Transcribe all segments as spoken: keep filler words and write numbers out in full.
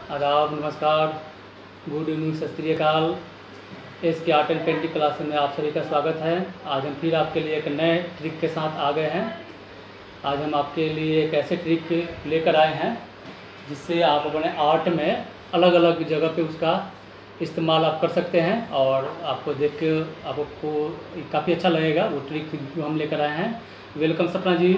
आदाब, नमस्कार, good evening, सत श्री अकाल। एस के आर्ट एंड पेंटिंग क्लास में आप सभी का स्वागत है। आज हम फिर आपके लिए एक नए ट्रिक के साथ आ गए हैं। आज हम आपके लिए एक ऐसे ट्रिक लेकर आए हैं जिससे आप अपने आर्ट में अलग अलग जगह पे उसका इस्तेमाल आप कर सकते हैं और आपको देख के आपको काफ़ी अच्छा लगेगा। वो ट्रिक जो हम लेकर आए हैं। वेलकम सपना जी।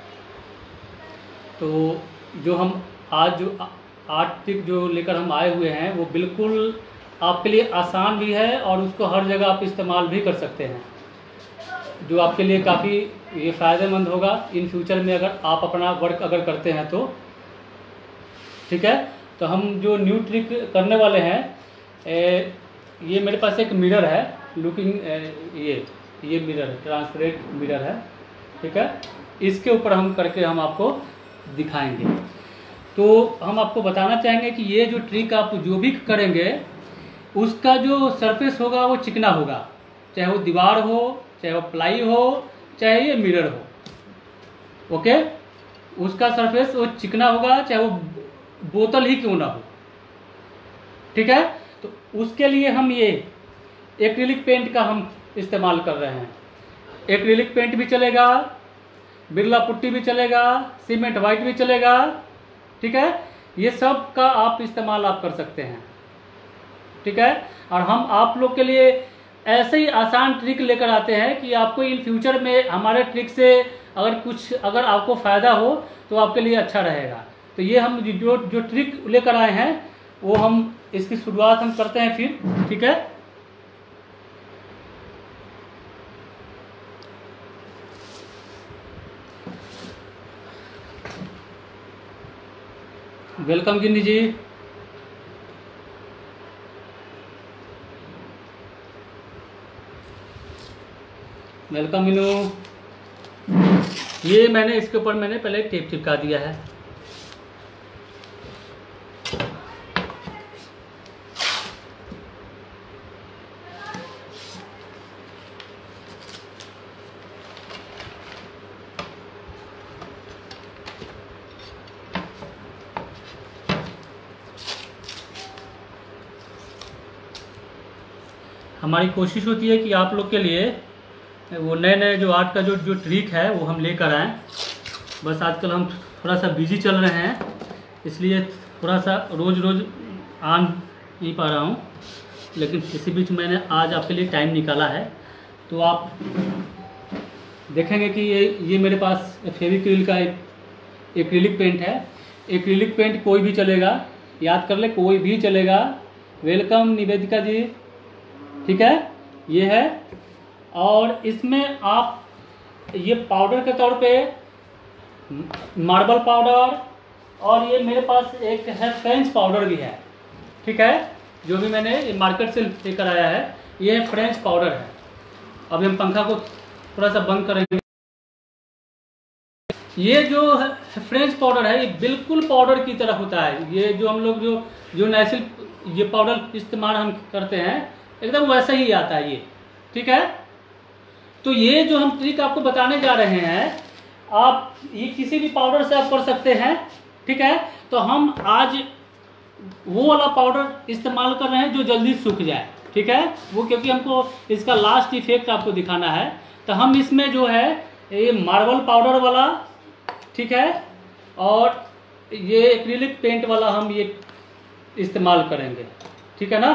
तो जो हम आज जो आर्ट ट्रिक जो लेकर हम आए हुए हैं वो बिल्कुल आपके लिए आसान भी है और उसको हर जगह आप इस्तेमाल भी कर सकते हैं, जो आपके लिए काफ़ी ये फ़ायदेमंद होगा इन फ्यूचर में अगर आप अपना वर्क अगर करते हैं तो। ठीक है, तो हम जो न्यू ट्रिक करने वाले हैं, ए, ये मेरे पास एक मिरर है, लुकिंग ये ये मिरर है, ट्रांसपेरेंट मिरर है। ठीक है, इसके ऊपर हम करके हम आपको दिखाएंगे। तो हम आपको बताना चाहेंगे कि ये जो ट्रिक आप जो भी करेंगे उसका जो सरफेस होगा वो चिकना होगा, चाहे वो दीवार हो, चाहे वो प्लाई हो, चाहे ये मिरर हो। ओके, उसका सरफेस वो चिकना होगा, चाहे वो बोतल ही क्यों ना हो। ठीक है, तो उसके लिए हम ये एक्रिलिक पेंट का हम इस्तेमाल कर रहे हैं। एक्रिलिक पेंट भी चलेगा, बिरला पुट्टी भी चलेगा, सीमेंट वाइट भी चलेगा। ठीक है, ये सब का आप इस्तेमाल आप कर सकते हैं। ठीक है, और हम आप लोग के लिए ऐसे ही आसान ट्रिक लेकर आते हैं कि आपको इन फ्यूचर में हमारे ट्रिक से अगर कुछ अगर आपको फ़ायदा हो तो आपके लिए अच्छा रहेगा। तो ये हम जो जो ट्रिक लेकर आए हैं वो हम इसकी शुरुआत हम करते हैं फिर। ठीक है, वेलकम गिन्नी जी। वेलकम मीनू। ये मैंने इसके ऊपर मैंने पहले टेप चिपका दिया है। हमारी कोशिश होती है कि आप लोग के लिए वो नए नए जो आर्ट का जो जो ट्रिक है वो हम लेकर आएँ। बस आजकल हम थोड़ा सा बिजी चल रहे हैं, इसलिए थोड़ा सा रोज़ रोज़ आ नहीं पा रहा हूँ, लेकिन इसी बीच मैंने आज आपके लिए टाइम निकाला है। तो आप देखेंगे कि ये ये मेरे पास फेविक्रिल का एक एक्रिलिक पेंट है। एक्रिलिक पेंट कोई भी चलेगा, याद कर ले, कोई भी चलेगा। वेलकम निवेदिका जी। ठीक है, ये है। और इसमें आप ये पाउडर के तौर पे मार्बल पाउडर और ये मेरे पास एक है फ्रेंच पाउडर भी है। ठीक है, जो भी मैंने मार्केट से लेकर आया है, ये फ्रेंच पाउडर है। अभी हम पंखा को थोड़ा सा बंद करेंगे। ये जो है फ्रेंच पाउडर है, ये बिल्कुल पाउडर की तरह होता है। ये जो हम लोग जो जो नेचुरल ये पाउडर इस्तेमाल हम करते हैं एकदम वैसा ही आता है ये। ठीक है, तो ये जो हम ट्रिक आपको बताने जा रहे हैं, आप ये किसी भी पाउडर से आप कर सकते हैं। ठीक है, तो हम आज वो वाला पाउडर इस्तेमाल कर रहे हैं जो जल्दी सूख जाए। ठीक है, वो क्योंकि हमको इसका लास्ट इफेक्ट आपको दिखाना है, तो हम इसमें जो है ये मार्बल पाउडर वाला, ठीक है, और ये एक्रिलिक पेंट वाला हम ये इस्तेमाल करेंगे। ठीक है ना।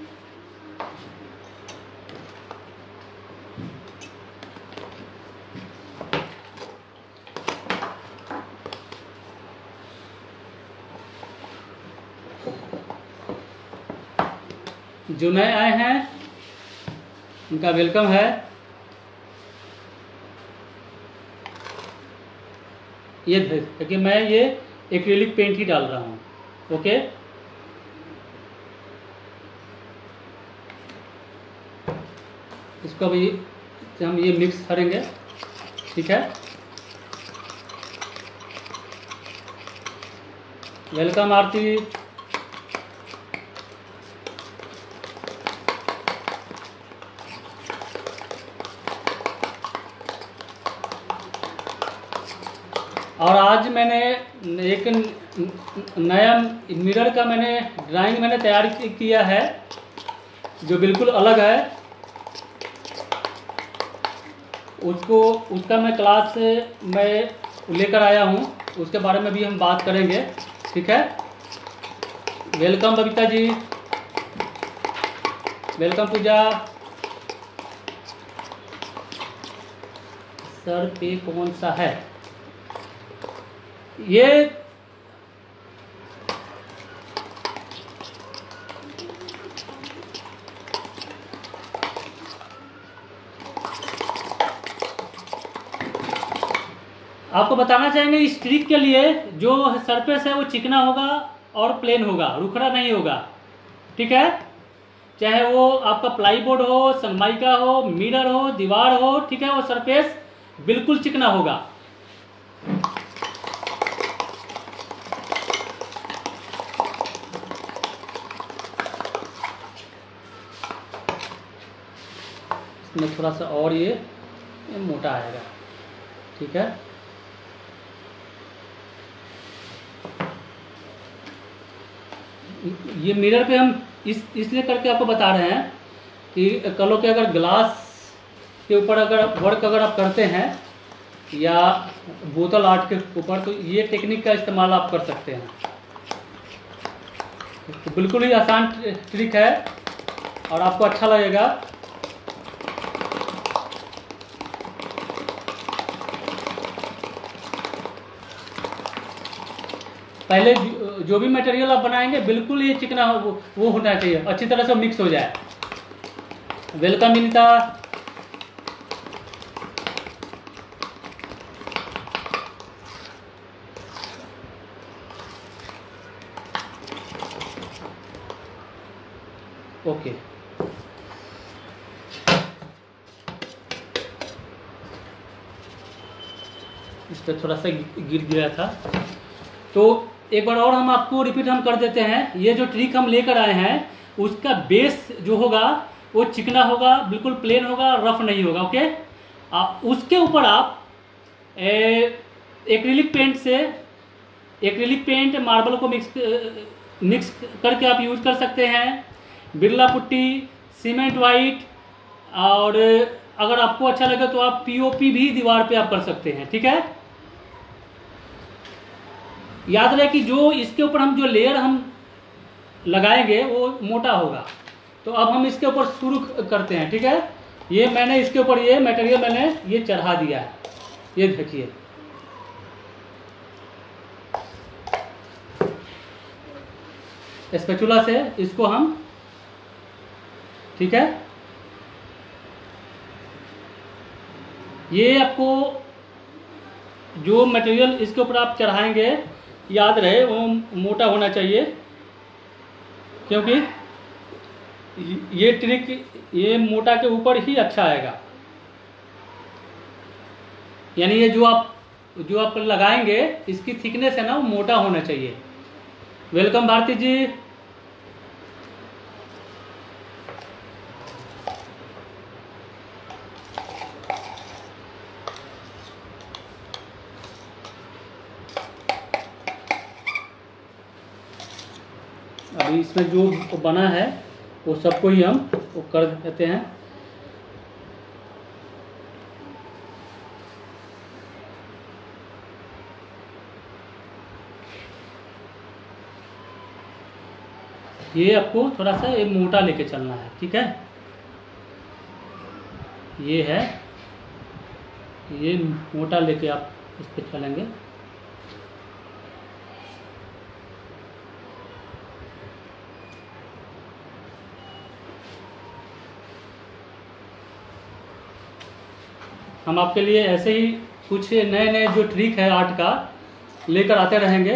जो नए आए हैं उनका वेलकम है। ये देखिए, मैं ये एक्रिलिक पेंट ही डाल रहा हूँ। ओके, इसको अभी हम ये मिक्स करेंगे। ठीक है, वेलकम आरती। और आज मैंने एक नया मिरर का मैंने ड्राइंग मैंने तैयार किया है जो बिल्कुल अलग है। उसको उसका मैं क्लास मैं लेकर आया हूँ, उसके बारे में भी हम बात करेंगे। ठीक है, welcome Babita ji, welcome Pooja. Sir पे कौन सा है ये? आपको बताना चाहेंगे इस ट्रिक के लिए जो सरफेस है वो चिकना होगा और प्लेन होगा, रुखड़ा नहीं होगा। ठीक है, चाहे वो आपका प्लाईबोर्ड हो, सनमाइका हो, मिरर हो, दीवार हो, ठीक है, वो सरफेस बिल्कुल चिकना होगा। इसमें थोड़ा सा और ये, ये मोटा आएगा। ठीक है, ये मिरर पे हम इस इसलिए करके आपको बता रहे हैं कि कल के अगर ग्लास के ऊपर अगर वर्क अगर आप करते हैं या बोतल आर्ट के ऊपर, तो ये टेक्निक का इस्तेमाल आप कर सकते हैं। तो बिल्कुल ही आसान ट्रिक है और आपको अच्छा लगेगा। पहले जो भी मटेरियल आप बनाएंगे बिल्कुल ये चिकना हो, वो होना चाहिए, अच्छी तरह से मिक्स हो जाए। वेलकम विनीता। ओके, इस पर थोड़ा सा गिर गया था, तो एक बार और हम आपको रिपीट हम कर देते हैं। ये जो ट्रिक हम लेकर आए हैं उसका बेस जो होगा वो चिकना होगा, बिल्कुल प्लेन होगा, रफ नहीं होगा। ओके, आ, उसके ऊपर आप एक्रिलिक पेंट से, एक्रिलिक पेंट मार्बल को मिक्स मिक्स करके आप यूज कर सकते हैं, बिरला पुट्टी, सीमेंट वाइट, और अगर आपको अच्छा लगे तो आप पीओपी भी दीवार पे आप कर सकते हैं। ठीक है, याद रहे कि जो इसके ऊपर हम जो लेयर हम लगाएंगे वो मोटा होगा। तो अब हम इसके ऊपर शुरू करते हैं। ठीक है, ये मैंने इसके ऊपर ये मटेरियल मैंने ये चढ़ा दिया है, ये देखिए। स्पैचुला से इसको हम, ठीक है, ये आपको जो मटेरियल इसके ऊपर आप चढ़ाएंगे याद रहे वो मोटा होना चाहिए, क्योंकि ये ट्रिक ये मोटा के ऊपर ही अच्छा आएगा। यानी ये जो आप जो आप लगाएंगे इसकी थिकनेस है ना वो मोटा होना चाहिए। वेलकम भारती जी। अभी इसमें जो बना है वो सबको ही हम वो कर देते हैं। ये आपको थोड़ा सा ये मोटा लेके चलना है। ठीक है, ये है, ये मोटा लेके आप इस पे चलेंगे। हम आपके लिए ऐसे ही कुछ नए नए जो ट्रिक है आर्ट का लेकर आते रहेंगे।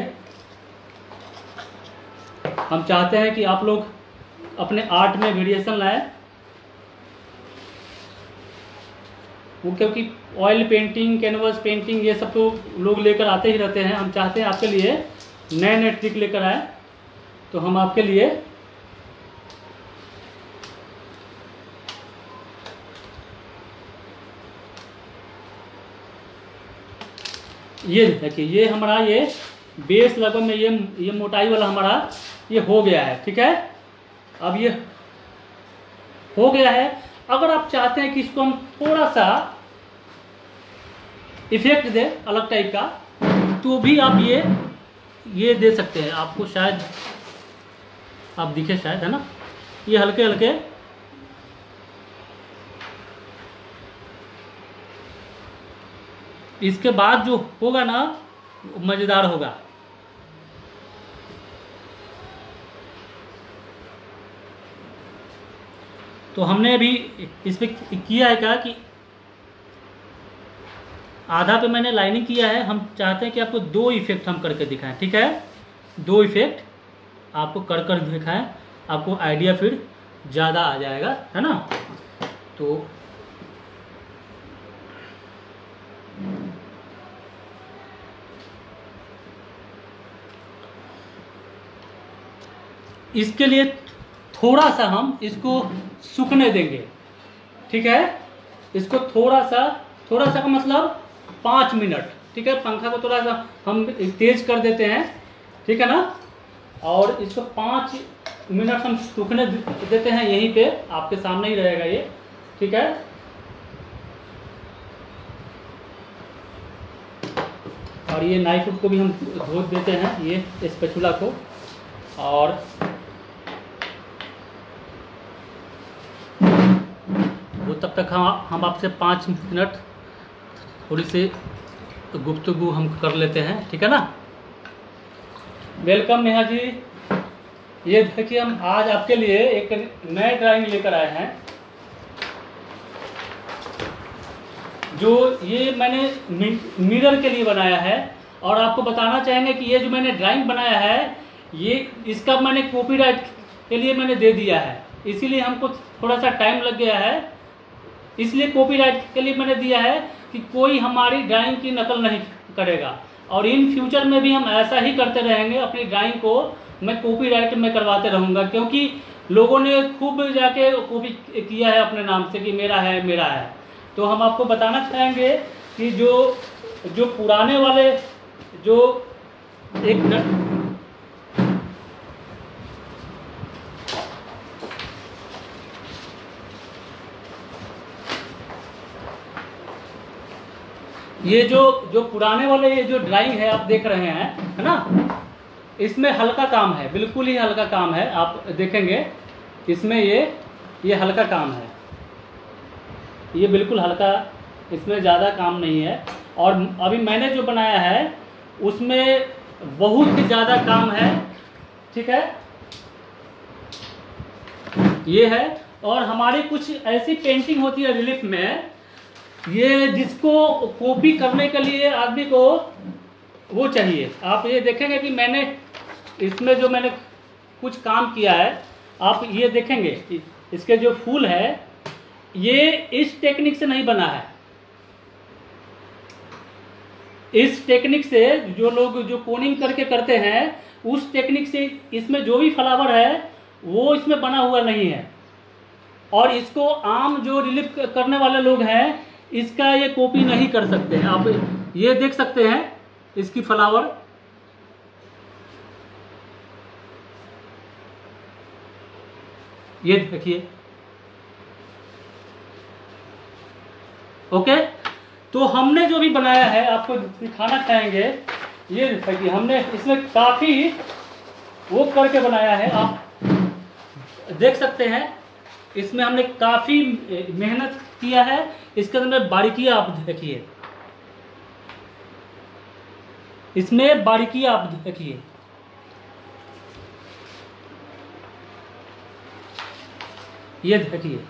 हम चाहते हैं कि आप लोग अपने आर्ट में वेरिएशन लाएं, वो क्योंकि ऑयल पेंटिंग, कैनवस पेंटिंग ये सब तो लोग लेकर आते ही रहते हैं। हम चाहते हैं आपके लिए नए नए ट्रिक लेकर आए, तो हम आपके लिए ये देखिए, ये हमारा ये बेस लगभग में ये ये मोटाई वाला हमारा ये हो गया है। ठीक है, अब ये हो गया है। अगर आप चाहते हैं कि इसको हम थोड़ा सा इफेक्ट दे अलग टाइप का, तो भी आप ये ये दे सकते हैं। आपको शायद आप दिखे शायद, है ना, ये हल्के हल्के इसके बाद जो होगा ना मज़ेदार होगा। तो हमने अभी इस पे किया है क्या कि आधा पे मैंने लाइनिंग किया है। हम चाहते हैं कि आपको दो इफेक्ट हम करके दिखाएं। ठीक है, दो इफेक्ट आपको कर कर दिखाएं, आपको आइडिया फिर ज़्यादा आ जाएगा, है ना। तो इसके लिए थोड़ा सा हम इसको सूखने देंगे। ठीक है, इसको थोड़ा सा थोड़ा सा का मतलब पाँच मिनट। ठीक है, पंखा को थोड़ा सा हम तेज कर देते हैं। ठीक है ना, और इसको पाँच मिनट हम सूखने देते हैं यहीं पे, आपके सामने ही रहेगा ये। ठीक है, और ये नाइफ को भी हम धो देते हैं, ये स्पैचुला को। और वो तब तक हम हम आपसे पाँच मिनट थोड़ी सी गुफ्तगू हम कर लेते हैं। ठीक है ना। वेलकम नेहा जी। ये देखिए हम आज आपके लिए एक नए ड्राइंग लेकर आए हैं। जो ये मैंने मिरर के लिए बनाया है, और आपको बताना चाहेंगे कि ये जो मैंने ड्राइंग बनाया है ये इसका मैंने कॉपीराइट के लिए मैंने दे दिया है, इसीलिए हमको थोड़ा सा टाइम लग गया है। इसलिए कॉपीराइट के लिए मैंने दिया है कि कोई हमारी ड्राइंग की नकल नहीं करेगा, और इन फ्यूचर में भी हम ऐसा ही करते रहेंगे। अपनी ड्राइंग को मैं कॉपीराइट में करवाते रहूँगा, क्योंकि लोगों ने खूब जाके कॉपी किया है अपने नाम से कि मेरा है मेरा है। तो हम आपको बताना चाहेंगे कि जो जो पुराने वाले जो एक ये जो जो पुराने वाले ये जो ड्राइंग है आप देख रहे हैं, है ना, इसमें हल्का काम है, बिल्कुल ही हल्का काम है। आप देखेंगे इसमें ये ये हल्का काम है, ये बिल्कुल हल्का, इसमें ज़्यादा काम नहीं है। और अभी मैंने जो बनाया है उसमें बहुत ही ज़्यादा काम है। ठीक है, ये है। और हमारी कुछ ऐसी पेंटिंग होती है रिलीफ में, ये जिसको कॉपी करने के लिए आदमी को वो चाहिए। आप ये देखेंगे कि मैंने इसमें जो मैंने कुछ काम किया है, आप ये देखेंगे इसके जो फूल है ये इस टेक्निक से नहीं बना है। इस टेक्निक से जो लोग जो कोनिंग करके करते हैं उस टेक्निक से इसमें जो भी फ्लावर है वो इसमें बना हुआ नहीं है। और इसको आम जो रिलीफ करने वाले लोग हैं इसका ये कॉपी नहीं कर सकते हैं। आप ये देख सकते हैं इसकी फ्लावर, ये देखिए। ओके, तो हमने जो भी बनाया है आपको दिखाना चाहेंगे। ये देखिए हमने इसमें काफी वो करके बनाया है, आप देख सकते हैं। इसमें हमने काफी मेहनत किया है। इसके अंदर बारीकियां आप देखिए, इसमें बारीकियां आप देखिए। ये देखिए,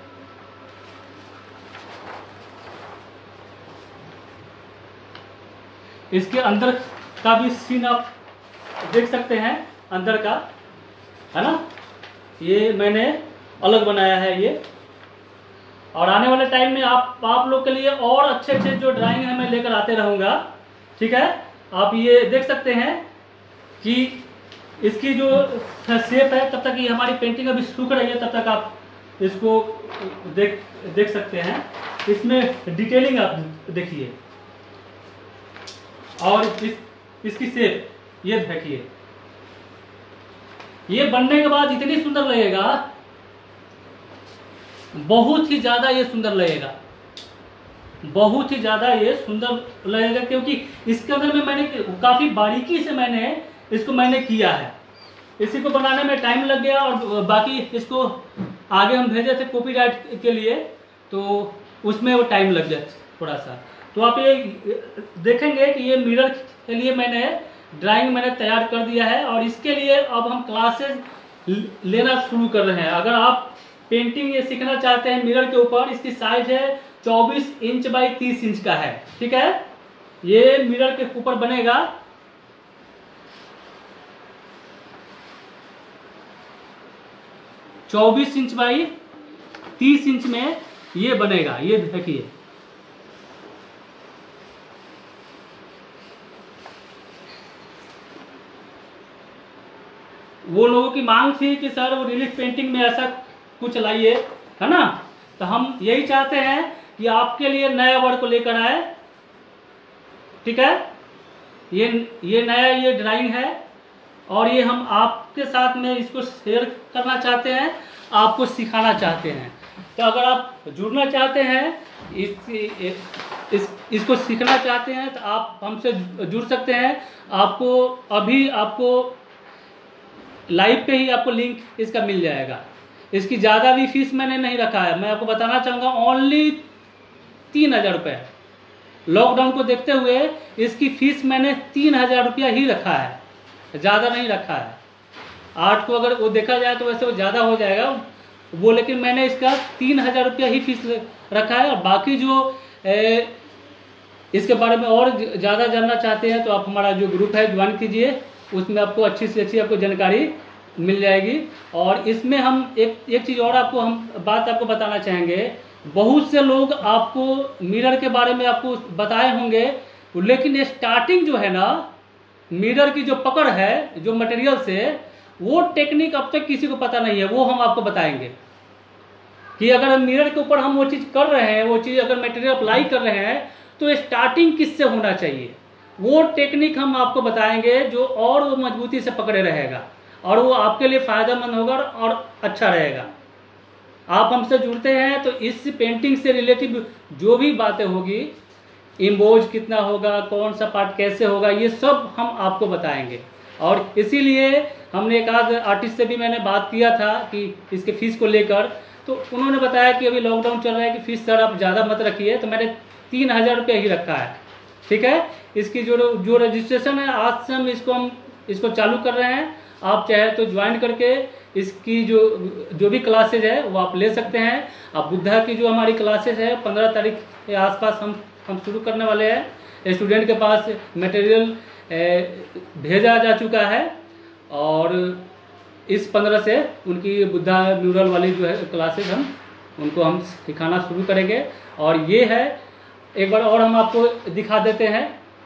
इसके अंदर का भी सीन आप देख सकते हैं, अंदर का, है ना। ये मैंने अलग बनाया है ये। और आने वाले टाइम में आप आप लोग के लिए और अच्छे अच्छे जो ड्राइंग है मैं लेकर आते रहूँगा। ठीक है, आप ये देख सकते हैं कि इसकी जो शेप है, तब तक ये हमारी पेंटिंग अभी सूख रही है, तब तक आप इसको देख देख सकते हैं। इसमें डिटेलिंग आप देखिए, और इस इसकी शेप ये देखिए, ये बनने के बाद इतनी सुंदर लगेगा, बहुत ही ज्यादा ये सुंदर लगेगा, बहुत ही ज्यादा ये सुंदर लगेगा, क्योंकि इसके अंदर में मैंने काफी बारीकी से मैंने इसको मैंने किया है। इसी को बनाने में टाइम लग गया, और बाकी इसको आगे हम भेजे थे कॉपीराइट के लिए, तो उसमें वो टाइम लग गया थोड़ा सा। तो आप ये देखेंगे कि ये मिरर के लिए मैंने ड्राइंग मैंने तैयार कर दिया है, और इसके लिए अब हम क्लासेस लेना शुरू कर रहे हैं। अगर आप पेंटिंग ये सीखना चाहते हैं मिरर के ऊपर, इसकी साइज है चौबीस इंच बाई तीस इंच का है, ठीक है। ये मिरर के ऊपर बनेगा, चौबीस इंच बाई तीस इंच में ये बनेगा। ये देखिए, वो लोगों की मांग थी कि सर वो रिलीफ पेंटिंग में ऐसा कुछ लाइए, है ना। तो हम यही चाहते हैं कि आपके लिए नया वर्क को लेकर आए, ठीक है। ये ये नया ये ड्राइंग है, और ये हम आपके साथ में इसको शेयर करना चाहते हैं, आपको सिखाना चाहते हैं। तो अगर आप जुड़ना चाहते हैं, इस, इस इसको सीखना चाहते हैं, तो आप हमसे जुड़ सकते हैं। आपको अभी आपको लाइव पे ही आपको लिंक इसका मिल जाएगा। इसकी ज़्यादा भी फीस मैंने नहीं रखा है, मैं आपको बताना चाहूँगा, ओनली तीन हज़ार रुपये। लॉकडाउन को देखते हुए इसकी फीस मैंने तीन हज़ार रुपया ही रखा है, ज़्यादा नहीं रखा है। आर्ट को अगर वो देखा जाए तो वैसे वो ज़्यादा हो जाएगा वो, लेकिन मैंने इसका तीन हज़ार रुपया ही फीस रखा है। और बाकी जो ए, इसके बारे में और ज़्यादा जानना चाहते हैं, तो आप हमारा जो ग्रुप है ज्वाइन कीजिए, उसमें आपको अच्छी से अच्छी आपको जानकारी मिल जाएगी। और इसमें हम एक एक चीज़ और आपको हम बात आपको बताना चाहेंगे, बहुत से लोग आपको मिरर के बारे में आपको बताए होंगे, लेकिन स्टार्टिंग जो है ना मिरर की जो पकड़ है जो मटेरियल से, वो टेक्निक अब तक किसी को पता नहीं है। वो हम आपको बताएंगे कि अगर मिरर के ऊपर हम वो चीज़ कर रहे हैं, वो चीज़ अगर मटेरियल अप्लाई कर रहे हैं, तो स्टार्टिंग किससे होना चाहिए, वो टेक्निक हम आपको बताएंगे, जो और वो मजबूती से पकड़े रहेगा, और वो आपके लिए फ़ायदेमंद होगा और अच्छा रहेगा। आप हमसे जुड़ते हैं तो इस पेंटिंग से रिलेटिव जो भी बातें होगी, इम्बोज कितना होगा, कौन सा पार्ट कैसे होगा, ये सब हम आपको बताएंगे। और इसीलिए हमने एक आध आर्टिस्ट से भी मैंने बात किया था कि इसके फीस को लेकर, तो उन्होंने बताया कि अभी लॉकडाउन चल रहा है कि फीस सर आप ज़्यादा मत रखिए, तो मैंने तीन हज़ार रुपये ही रखा है, ठीक है। इसकी जो जो रजिस्ट्रेशन है, आज से हम इसको हम इसको चालू कर रहे हैं। आप चाहे तो ज्वाइन करके इसकी जो जो भी क्लासेज है वो आप ले सकते हैं। अब बुद्धा की जो हमारी क्लासेज है पंद्रह तारीख के आसपास हम हम शुरू करने वाले हैं। स्टूडेंट के पास मटेरियल भेजा जा चुका है, और इस पंद्रह से उनकी बुद्धा म्यूरल वाली जो है क्लासेज हम उनको हम सिखाना शुरू करेंगे। और ये है, एक बार और हम आपको दिखा देते हैं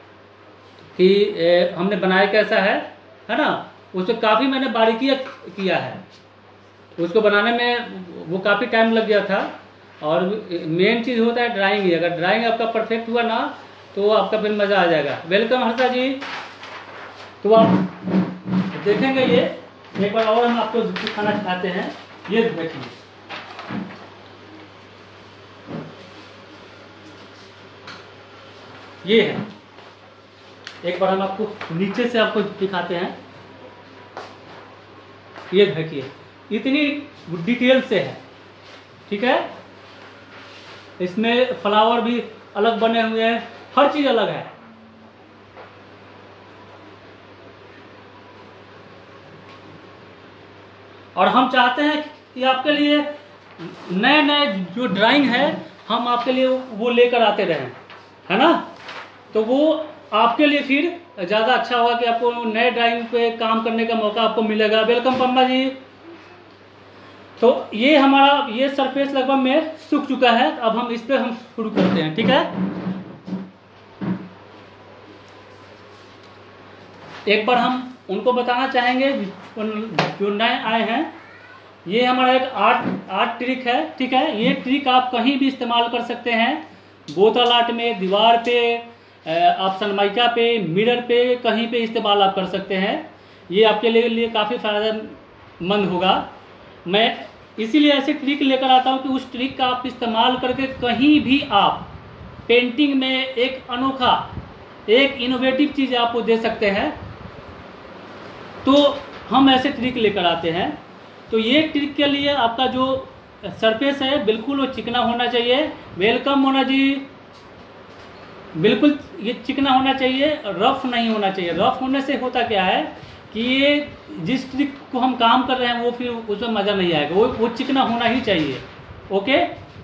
कि ए, हमने बनाया कैसा है है ना। उसमें काफ़ी मैंने बारीकियाँ किया है, उसको बनाने में वो काफ़ी टाइम लग गया था। और मेन चीज़ होता है ड्राइंग ही, अगर ड्राइंग आपका परफेक्ट हुआ ना, तो आपका फिर मज़ा आ जाएगा। वेलकम हर्षा जी। तो आप देखेंगे, ये एक बार और हम आपको दिखाना चाहते हैं। ये देखिए, ये है, एक बार हम आपको नीचे से आपको दिखाते हैं। ये देखिए, इतनी डिटेल से है, ठीक है। इसमें फ्लावर भी अलग बने हुए हैं, हर चीज अलग है। और हम चाहते हैं कि आपके लिए नए नए जो ड्राइंग है हम आपके लिए वो लेकर आते रहें, है ना। तो वो आपके लिए फिर ज़्यादा अच्छा होगा कि आपको नए ड्राइंग पे काम करने का मौका आपको मिलेगा। वेलकम पम्मा जी। तो ये हमारा ये सरफेस लगभग में सूख चुका है, अब हम इस पे हम शुरू करते हैं, ठीक है। एक बार हम उनको बताना चाहेंगे जो नए आए हैं, ये हमारा एक आर्ट आर्ट ट्रिक है, ठीक है। ये ट्रिक आप कहीं भी इस्तेमाल कर सकते हैं, बोतल आर्ट में, दीवार पे, आप सनमाइका पे, मिरर पे, कहीं पे इस्तेमाल आप कर सकते हैं। ये आपके लिए लिए काफ़ी फ़ायदेमंद होगा। मैं इसीलिए ऐसे ट्रिक लेकर आता हूँ कि उस ट्रिक का आप इस्तेमाल करके कहीं भी आप पेंटिंग में एक अनोखा, एक इनोवेटिव चीज़ आपको दे सकते हैं। तो हम ऐसे ट्रिक लेकर आते हैं। तो ये ट्रिक के लिए आपका जो सरफेस है बिल्कुल वो चिकना होना चाहिए। वेलकम मोना जी, बिल्कुल ये चिकना होना चाहिए, रफ नहीं होना चाहिए। रफ होने से होता क्या है कि ये जिस ट्रिक को हम काम कर रहे हैं वो फिर उसमें मज़ा नहीं आएगा। वो वो चिकना होना ही चाहिए। ओके,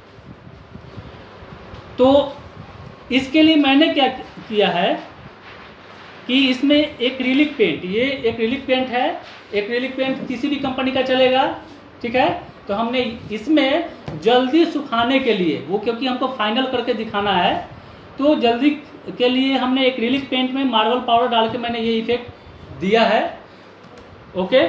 तो इसके लिए मैंने क्या किया है कि इसमें एक्रिलिक पेंट, ये एक्रिलिक पेंट है। एक्रिलिक पेंट किसी भी कंपनी का चलेगा, ठीक है। तो हमने इसमें जल्दी सुखाने के लिए, वो क्योंकि हमको फाइनल करके दिखाना है, तो जल्दी के लिए हमने एक्रिलिक पेंट में मार्बल पाउडर डाल के मैंने ये इफेक्ट दिया है। ओके,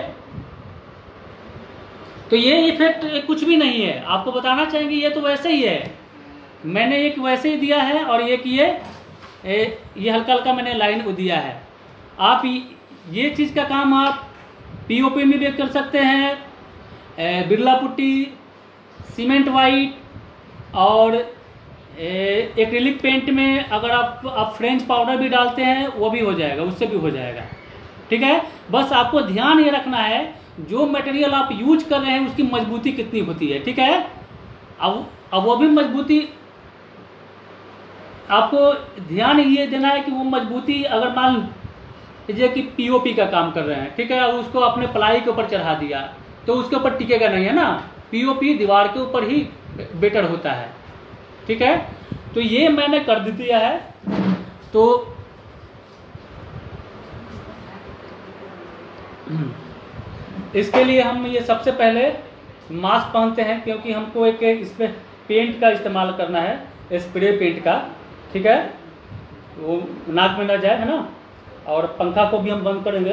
तो ये इफेक्ट कुछ भी नहीं है, आपको बताना चाहेंगे ये तो वैसे ही है। मैंने एक वैसे ही दिया है और एक ये ये हल्का हल्का मैंने लाइन को दिया है। आप ये चीज़ का काम आप पीओपी में भी कर सकते हैं, बिरला पुट्टी, सीमेंट वाइट और एक्रिलिक पेंट में अगर आप आप फ्रेंच पाउडर भी डालते हैं वो भी हो जाएगा, उससे भी हो जाएगा, ठीक है। बस आपको ध्यान ये रखना है जो मटेरियल आप यूज कर रहे हैं उसकी मजबूती कितनी होती है, ठीक है। अब अब वो भी मजबूती आपको ध्यान ये देना है कि वो मजबूती, अगर मान लीजिए कि पीओपी का काम कर रहे हैं, ठीक है, और उसको आपने प्लाई के ऊपर चढ़ा दिया तो उसके ऊपर टिकेगा नहीं, है ना। पीओपी दीवार के ऊपर ही बेटर होता है, ठीक है। तो ये मैंने कर दिया है। तो इसके लिए हम ये सबसे पहले मास्क पहनते हैं, क्योंकि हमको एक इसमें पेंट का इस्तेमाल करना है, स्प्रे पेंट का, ठीक है, वो नाक में ना जाए, है ना। और पंखा को भी हम बंद करेंगे।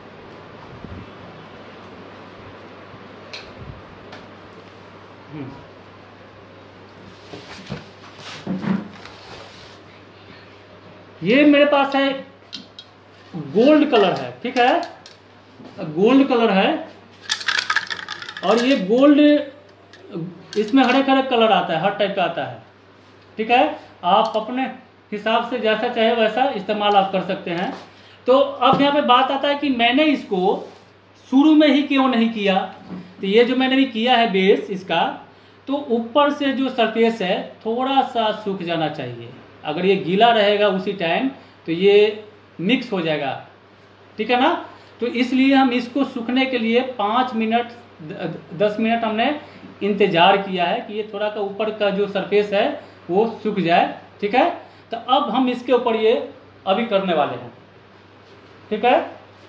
ये मेरे पास है गोल्ड कलर है, ठीक है, गोल्ड कलर है। और ये गोल्ड, इसमें हर एक हर एक कलर आता है, हर टाइप का आता है, ठीक है। आप अपने हिसाब से जैसा चाहे वैसा इस्तेमाल आप कर सकते हैं। तो अब यहाँ पे बात आता है कि मैंने इसको शुरू में ही क्यों नहीं किया। तो ये जो मैंने भी किया है बेस इसका, तो ऊपर से जो सरफेस है थोड़ा सा सूख जाना चाहिए। अगर ये गीला रहेगा उसी टाइम तो ये मिक्स हो जाएगा, ठीक है ना। तो इसलिए हम इसको सूखने के लिए पाँच मिनट दस मिनट हमने इंतजार किया है कि ये थोड़ा का ऊपर का जो सरफेस है वो सूख जाए, ठीक है। तो अब हम इसके ऊपर ये अभी करने वाले हैं, ठीक है।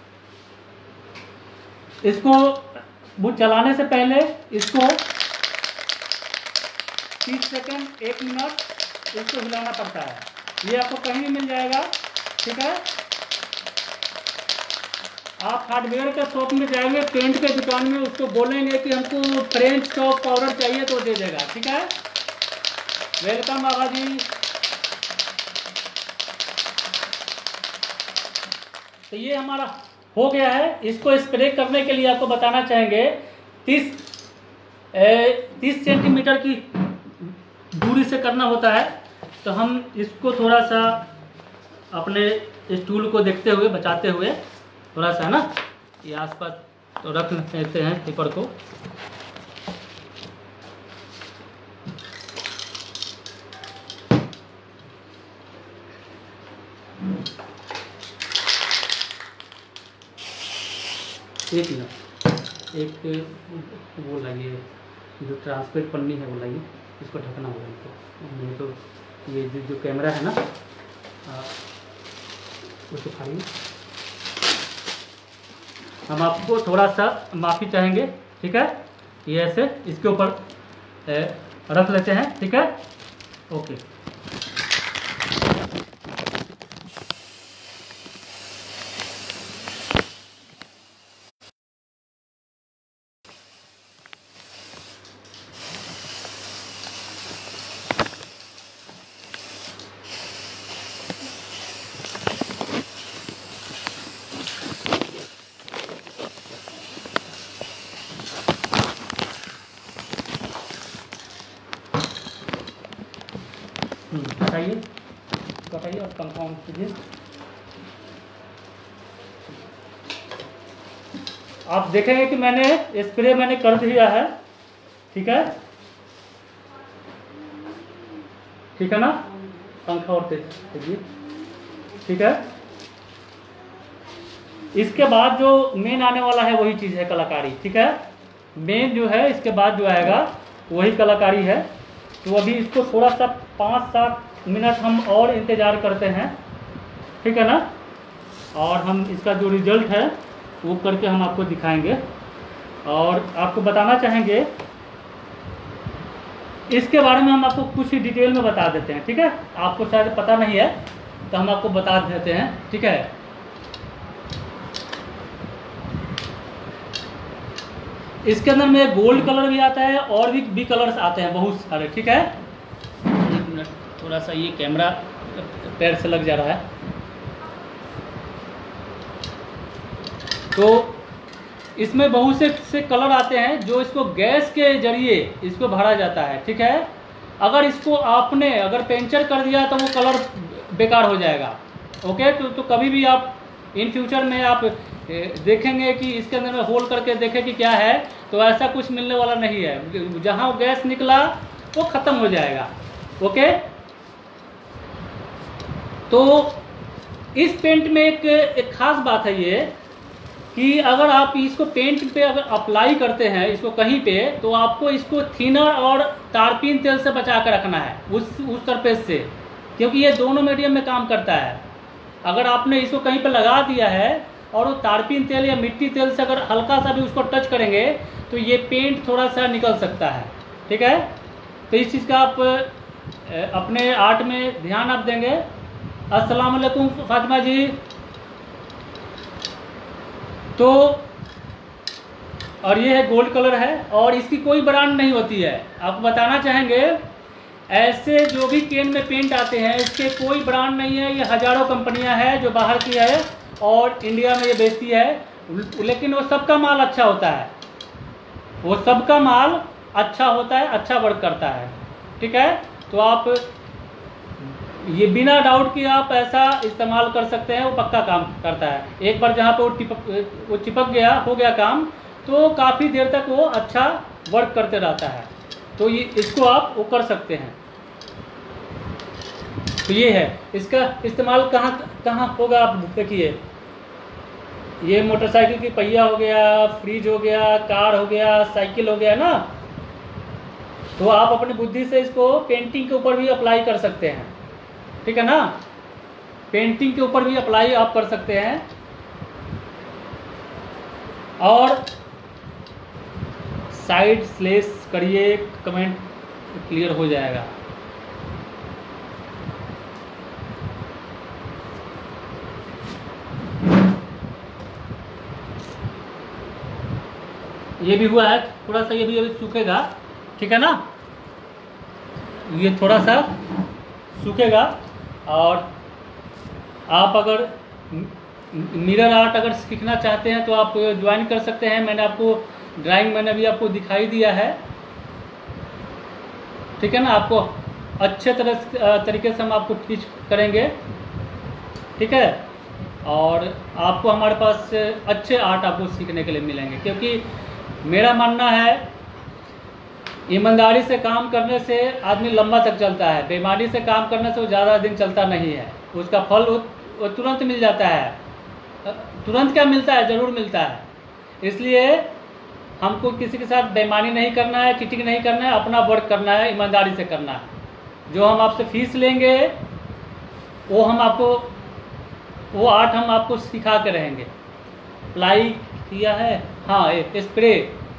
इसको वो चलाने से पहले इसको तीस सेकंड एक मिनट इसको हिलाना पड़ता है। ये आपको कहीं भी मिल जाएगा, ठीक है। आप हार्डवेयर के शॉप में जाएंगे, पेंट के दुकान में, उसको बोलेंगे कि हमको फ्रेंच चॉक पाउडर चाहिए तो दे देगा, ठीक है। वेलकम बाबा जी। तो ये हमारा हो गया है। इसको स्प्रे करने के लिए आपको बताना चाहेंगे तीस तीस सेंटीमीटर की दूरी से करना होता है। तो हम इसको थोड़ा सा अपने स्टूल को देखते हुए, बचाते हुए थोड़ा सा, है ना, ये आसपास तो रख लेते हैं पेपर को। एक मिनट, एक वो लाइए, जो ट्रांसपेरेंट पन्नी है वो लाइए, इसको ढकना होगा इनको। ये तो ये जो, जो कैमरा है ना, उसको खाइए। हम आपको थोड़ा सा माफ़ी चाहेंगे, ठीक है। ये ऐसे इसके ऊपर रख लेते हैं, ठीक है। ओके, हटाइए, इसको हटाइए और कंपाउंड कीजिए। आप देखेंगे कि मैंने स्प्रे मैंने कर दिया है, ठीक है, ठीक है ना, पंखा और तेज कीजिए, ठीक है। इसके बाद जो मेन आने वाला है वही चीज़ है कलाकारी, ठीक है। मेन जो है इसके बाद जो आएगा वही कलाकारी है। तो अभी इसको थोड़ा सा पाँच सात मिनट हम और इंतज़ार करते हैं, ठीक है ना, और हम इसका जो रिजल्ट है वो करके हम आपको दिखाएंगे और आपको बताना चाहेंगे इसके बारे में। हम आपको कुछ ही डिटेल में बता देते हैं, ठीक है। आपको शायद पता नहीं है तो हम आपको बता देते हैं, ठीक है। इसके अंदर में गोल्ड कलर भी आता है और भी भी कलर्स आते हैं बहुत सारे, ठीक है। एक मिनट, थोड़ा सा ये कैमरा पैर से लग जा रहा है। तो इसमें बहुत से से कलर आते हैं जो इसको गैस के जरिए इसको भरा जाता है, ठीक है। अगर इसको आपने अगर पेंचर कर दिया तो वो कलर बेकार हो जाएगा, ओके। तो, तो कभी भी आप इन फ्यूचर में आप देखेंगे कि इसके अंदर में होल करके देखें कि क्या है, तो ऐसा कुछ मिलने वाला नहीं है। जहाँ वो गैस निकला वो ख़त्म हो जाएगा, ओके। तो इस पेंट में एक, एक खास बात है ये कि अगर आप इसको पेंट पे अगर अप्लाई करते हैं इसको कहीं पे, तो आपको इसको थिनर और तारपीन तेल से बचा कर रखना है उस उस सरफेस से, क्योंकि ये दोनों मीडियम में काम करता है। अगर आपने इसको कहीं पे लगा दिया है और वो तारपीन तेल या मिट्टी तेल से अगर हल्का सा भी उसको टच करेंगे तो ये पेंट थोड़ा सा निकल सकता है, ठीक है। तो इस चीज़ का आप अपने आर्ट में ध्यान आप देंगे। अस्सलाम वालेकुम फातिमा जी। तो और ये है गोल्ड कलर है और इसकी कोई ब्रांड नहीं होती है। आपको बताना चाहेंगे ऐसे जो भी केन में पेंट आते हैं इसके कोई ब्रांड नहीं है। ये हज़ारों कंपनियां हैं जो बाहर की है और इंडिया में ये बेचती है, लेकिन वो सबका माल अच्छा होता है, वो सबका माल अच्छा होता है, अच्छा वर्क करता है, ठीक है। तो आप ये बिना डाउट कि आप ऐसा इस्तेमाल कर सकते हैं, वो पक्का काम करता है। एक बार जहाँ पे वो टिपक वो चिपक गया हो गया काम, तो काफ़ी देर तक वो अच्छा वर्क करते रहता है। तो ये इसको आप वो कर सकते हैं। तो ये है इसका इस्तेमाल कहाँ कहाँ होगा। आप देखिए, ये मोटरसाइकिल की पहिया हो गया, फ्रिज हो गया, कार हो गया, साइकिल हो गया ना, तो आप अपनी बुद्धि से इसको पेंटिंग के ऊपर भी अप्लाई कर सकते हैं, ठीक है ना। पेंटिंग के ऊपर भी अप्लाई आप कर सकते हैं और साइड स्लेश करिए, कमेंट क्लियर हो जाएगा। ये भी हुआ है थोड़ा सा, ये भी अभी सूखेगा, ठीक है ना। ये थोड़ा सा सूखेगा और आप अगर मिरर आर्ट अगर सीखना चाहते हैं तो आप ज्वाइन कर सकते हैं। मैंने आपको ड्राइंग मैंने अभी आपको दिखाई दिया है, ठीक है ना। आपको अच्छे तरह तरीके से हम आपको टीच करेंगे, ठीक है। और आपको हमारे पास अच्छे आर्ट आपको सीखने के लिए मिलेंगे, क्योंकि मेरा मानना है ईमानदारी से काम करने से आदमी लंबा तक चलता है, बेईमानी से काम करने से वो ज़्यादा दिन चलता नहीं है। उसका फल वो तुरंत मिल जाता है। तुरंत क्या मिलता है, ज़रूर मिलता है। इसलिए हमको किसी के साथ बेईमानी नहीं करना है, चीटिंग नहीं करना है, अपना वर्क करना है, ईमानदारी से करना है। जो हम आपसे फीस लेंगे वो हम आपको वो आर्ट हम आपको सिखा के रहेंगे। अप्लाई किया है, हाँ, एक स्प्रे,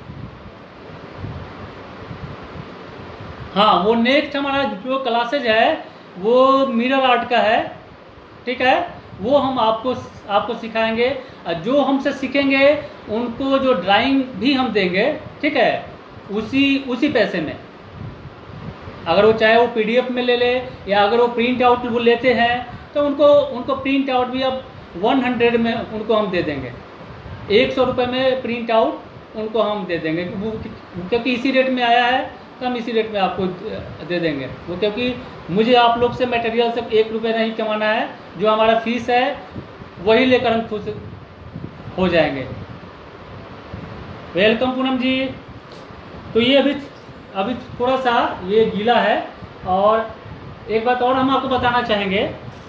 हाँ, वो नेक्स्ट हमारा जो क्लासेज है वो मिरर आर्ट का है, ठीक है। वो हम आपको आपको सिखाएंगे। जो हमसे सीखेंगे उनको जो ड्राइंग भी हम देंगे, ठीक है, उसी उसी पैसे में। अगर वो चाहे वो पीडीएफ में ले ले या अगर वो प्रिंट आउट वो लेते हैं तो उनको उनको प्रिंट आउट भी अब वन हंड्रेड में उनको हम दे देंगे। एक सौ रुपये में प्रिंट आउट उनको हम दे देंगे, क्योंकि इसी रेट में आया है कम इसी रेट में आपको दे देंगे वो, क्योंकि मुझे आप लोग से मटेरियल से एक रुपये नहीं कमाना है, जो हमारा फीस है वही लेकर हम खुश हो जाएंगे। वेलकम पूनम जी। तो ये अभी अभी थोड़ा सा ये गीला है। और एक बात और हम आपको बताना चाहेंगे,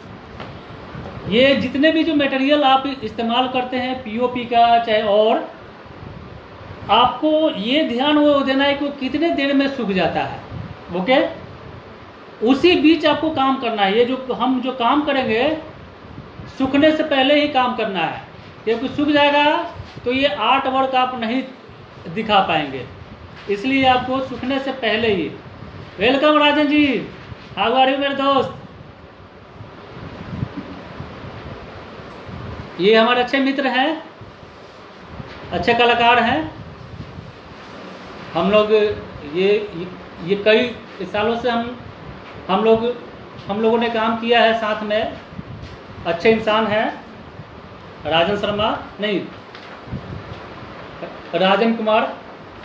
ये जितने भी जो मटेरियल आप इस्तेमाल करते हैं पीओपी का चाहे और, आपको ये ध्यान वो देना है कि वो कितने देर में सूख जाता है। ओके, उसी बीच आपको काम करना है। ये जो हम जो काम करेंगे सूखने से पहले ही काम करना है, क्योंकि सूख जाएगा तो ये आर्ट वर्क आप नहीं दिखा पाएंगे, इसलिए आपको सूखने से पहले ही। Welcome Rajan ji, how are you मेरे दोस्त। ये हमारे अच्छे मित्र हैं, अच्छे कलाकार हैं। हम लोग ये ये कई सालों से हम हम लोग हम लोगों ने काम किया है साथ में। अच्छे इंसान हैं। राजन शर्मा नहीं, राजन कुमार।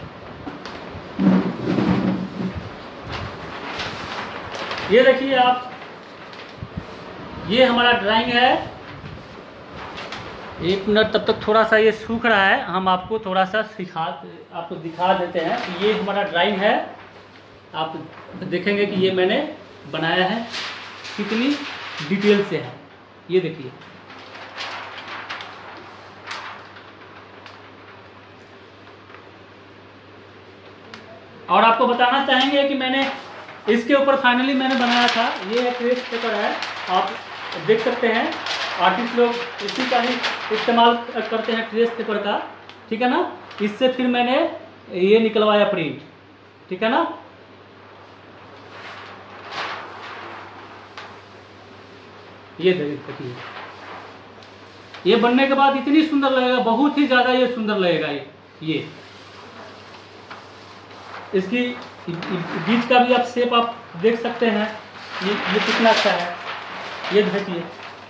ये देखिए आप, ये हमारा ड्राइंग है। एक मिनट, तब तक थोड़ा सा ये सूख रहा है, हम आपको थोड़ा सा सिखा आपको दिखा देते हैं कि ये हमारा ड्राइंग है। आप देखेंगे कि ये मैंने बनाया है कितनी डिटेल से है, ये देखिए। और आपको बताना चाहेंगे कि मैंने इसके ऊपर फाइनली मैंने बनाया था, ये एक ट्रेस पेपर है, आप देख सकते हैं। आर्टिस्ट लोग इसी का ही इस्तेमाल करते हैं, ट्रेस पेपर का, ठीक है ना। इससे फिर मैंने ये निकलवाया प्रिंट, ठीक है ना। ये देखिए, ये बनने के बाद इतनी सुंदर लगेगा, बहुत ही ज्यादा ये सुंदर लगेगा। ये ये इसकी बीच का भी आप शेप आप देख सकते हैं, ये ये कितना अच्छा है। ये देखिए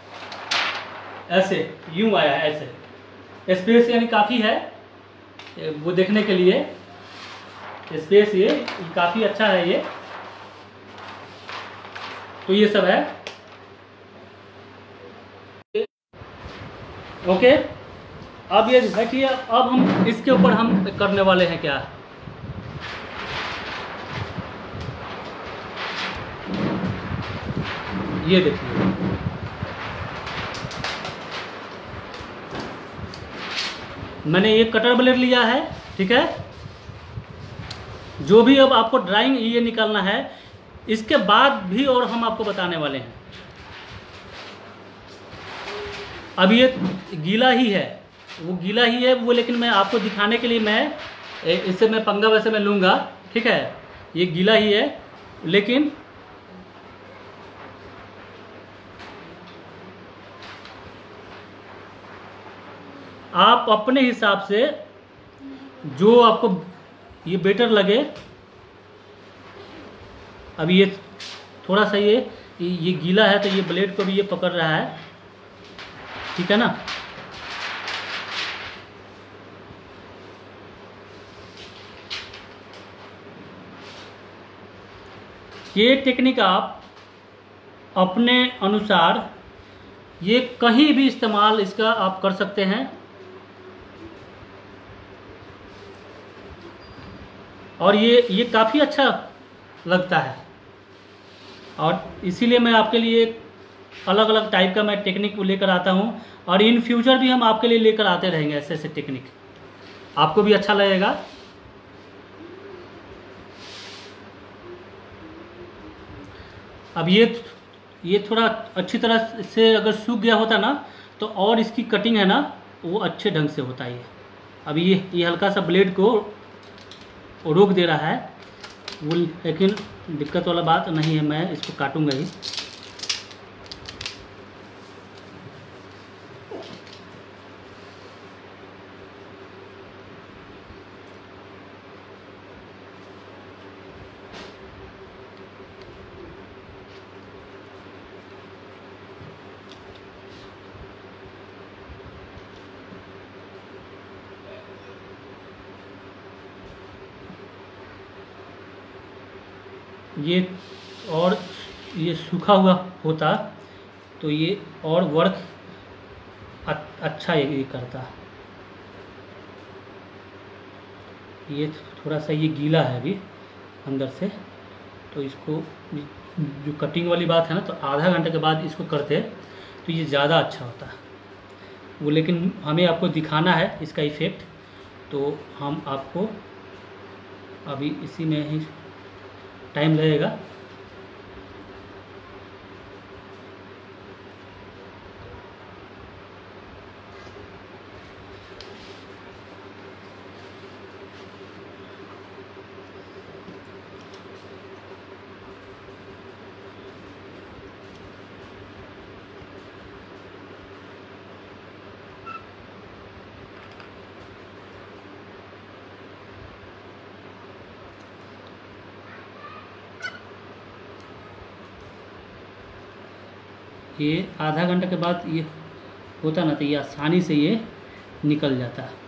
ऐसे यूं आया है, ऐसे स्पेस यानी काफ़ी है वो देखने के लिए। स्पेस ये काफ़ी अच्छा है ये। तो ये सब है। ओके, अब ये देखिए, अब हम इसके ऊपर हम करने वाले हैं क्या। ये देखिए, मैंने ये कटर ब्लेड लिया है, ठीक है। जो भी अब आपको ड्राइंग ये निकालना है, इसके बाद भी और हम आपको बताने वाले हैं। अब ये गीला ही है, वो गीला ही है वो, लेकिन मैं आपको दिखाने के लिए मैं इससे मैं पंगा वैसे मैं लूँगा, ठीक है। ये गीला ही है, लेकिन आप अपने हिसाब से जो आपको ये बेटर लगे। अब ये थोड़ा सा ये ये गीला है तो ये ब्लेड को भी ये पकड़ रहा है, ठीक है ना। ये टेक्निक आप अपने अनुसार ये कहीं भी इस्तेमाल इसका आप कर सकते हैं, और ये ये काफ़ी अच्छा लगता है। और इसीलिए मैं आपके लिए अलग अलग टाइप का मैं टेक्निक लेकर आता हूँ, और इन फ्यूचर भी हम आपके लिए लेकर आते रहेंगे ऐसे ऐसे टेक्निक, आपको भी अच्छा लगेगा। अब ये ये थोड़ा अच्छी तरह से अगर सूख गया होता ना, तो और इसकी कटिंग है ना वो अच्छे ढंग से होता है। अब ये ये हल्का सा ब्लेड को रोक दे रहा है वो, लेकिन दिक्कत वाला बात नहीं है, मैं इसको काटूंगा ही। ये और ये सूखा हुआ होता तो ये और वर्क अच्छा ये करता। ये थोड़ा सा ये गीला है अभी अंदर से, तो इसको जो कटिंग वाली बात है ना, तो आधा घंटे के बाद इसको करते तो ये ज़्यादा अच्छा होता वो। लेकिन हमें आपको दिखाना है इसका इफ़ेक्ट, तो हम आपको अभी इसी में ही टाइम लगेगा। ये आधा घंटे के बाद ये होता ना, तो ये आसानी से ये निकल जाता है।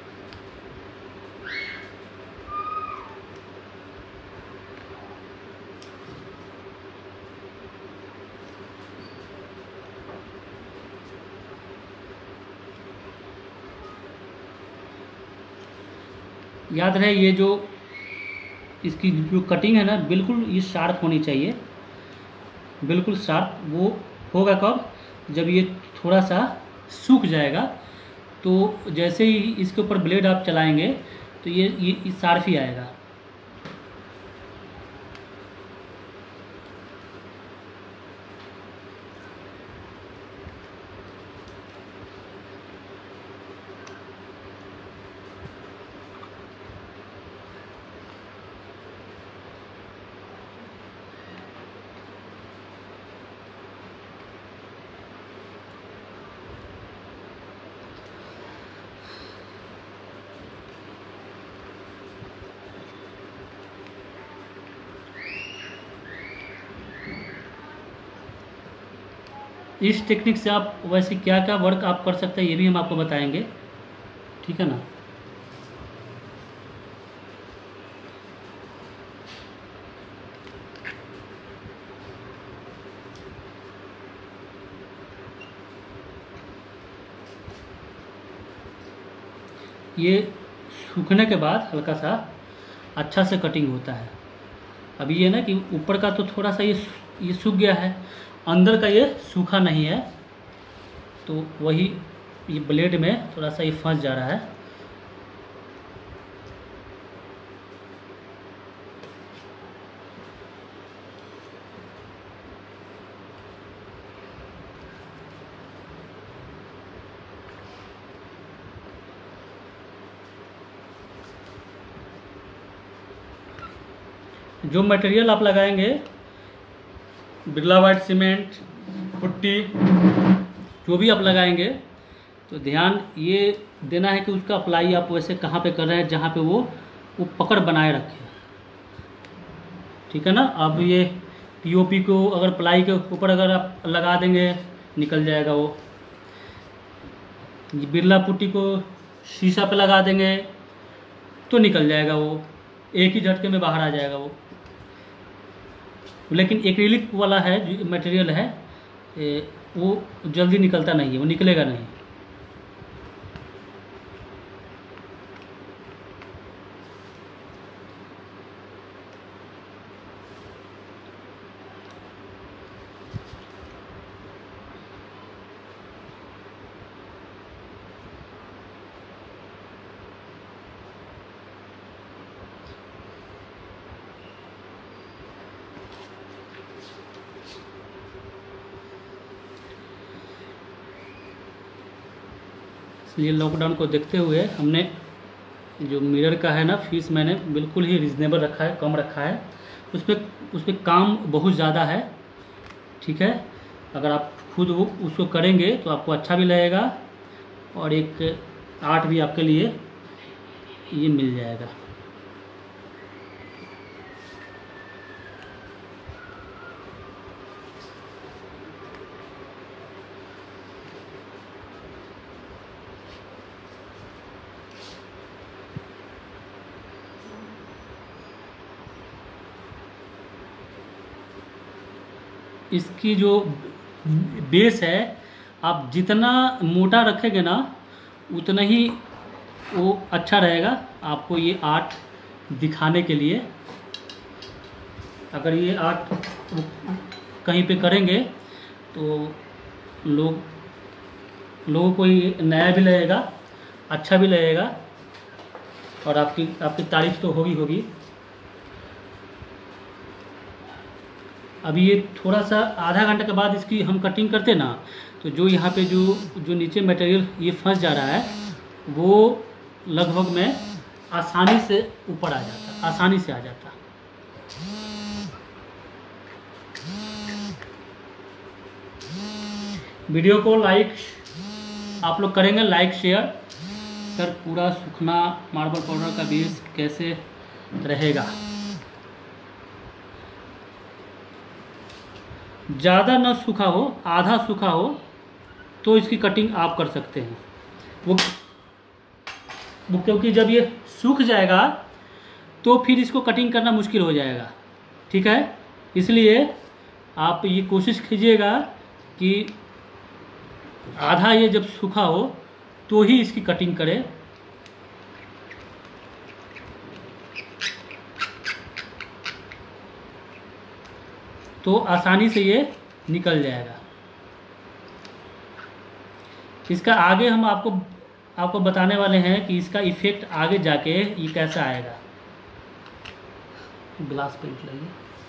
याद रहे ये जो इसकी जो कटिंग है ना, बिल्कुल ये शार्प होनी चाहिए, बिल्कुल शार्प। वो होगा कब? जब ये थोड़ा सा सूख जाएगा, तो जैसे ही इसके ऊपर ब्लेड आप चलाएंगे तो ये ये शार्प ही आएगा। इस टेक्निक से आप वैसे क्या क्या वर्क आप कर सकते हैं ये भी हम आपको बताएंगे, ठीक है ना। ये सूखने के बाद हल्का सा अच्छा से कटिंग होता है। अभी ये ना कि ऊपर का तो थोड़ा सा ये ये सूख गया है, अंदर का ये सूखा नहीं है, तो वही ये ब्लेड में थोड़ा सा ये फंस जा रहा है। जो मटेरियल आप लगाएंगे, बिरला व्हाइट सीमेंट, पुट्टी, जो भी आप लगाएंगे, तो ध्यान ये देना है कि उसका अप्लाई आप वैसे कहाँ पे कर रहे हैं जहाँ पे वो वो पकड़ बनाए रखे, ठीक है ना। अब ये पीओपी को अगर प्लाई के ऊपर अगर आप लगा देंगे निकल जाएगा वो। ये बिरला पुट्टी को शीशा पे लगा देंगे तो निकल जाएगा वो, एक ही झटके में बाहर आ जाएगा वो। लेकिन एक्रिलिक वाला है जो मटेरियल है, ए, वो जल्दी निकलता नहीं है, वो निकलेगा नहीं। इसलिए लॉकडाउन को देखते हुए हमने जो मिरर का है ना फीस मैंने बिल्कुल ही रिजनेबल रखा है, कम रखा है। उस पर उस पर काम बहुत ज़्यादा है, ठीक है। अगर आप खुद वो उसको करेंगे तो आपको अच्छा भी लगेगा और एक आर्ट भी आपके लिए ये मिल जाएगा। इसकी जो बेस है, आप जितना मोटा रखेंगे ना उतना ही वो अच्छा रहेगा आपको ये आर्ट दिखाने के लिए। अगर ये आर्ट कहीं पे करेंगे तो लोग लोगों को ये नया भी लगेगा, अच्छा भी लगेगा, और आपकी आपकी तारीफ तो होगी होगी। अभी ये थोड़ा सा आधा घंटे के बाद इसकी हम कटिंग करते ना, तो जो यहाँ पे जो जो नीचे मटेरियल ये फंस जा रहा है वो लगभग में आसानी से ऊपर आ जाता, आसानी से आ जाता। वीडियो को लाइक आप लोग करेंगे, लाइक शेयर। सर पूरा सूखना मार्बल पाउडर का बेस कैसे रहेगा? ज़्यादा ना सूखा हो, आधा सूखा हो तो इसकी कटिंग आप कर सकते हैं। वो वो क्योंकि जब ये सूख जाएगा तो फिर इसको कटिंग करना मुश्किल हो जाएगा, ठीक है। इसलिए आप ये कोशिश कीजिएगा कि आधा ये जब सूखा हो तो ही इसकी कटिंग करें। तो आसानी से ये निकल जाएगा। इसका आगे हम आपको आपको बताने वाले हैं कि इसका इफेक्ट आगे जाके ये कैसा आएगा। ग्लास पेंट लगे।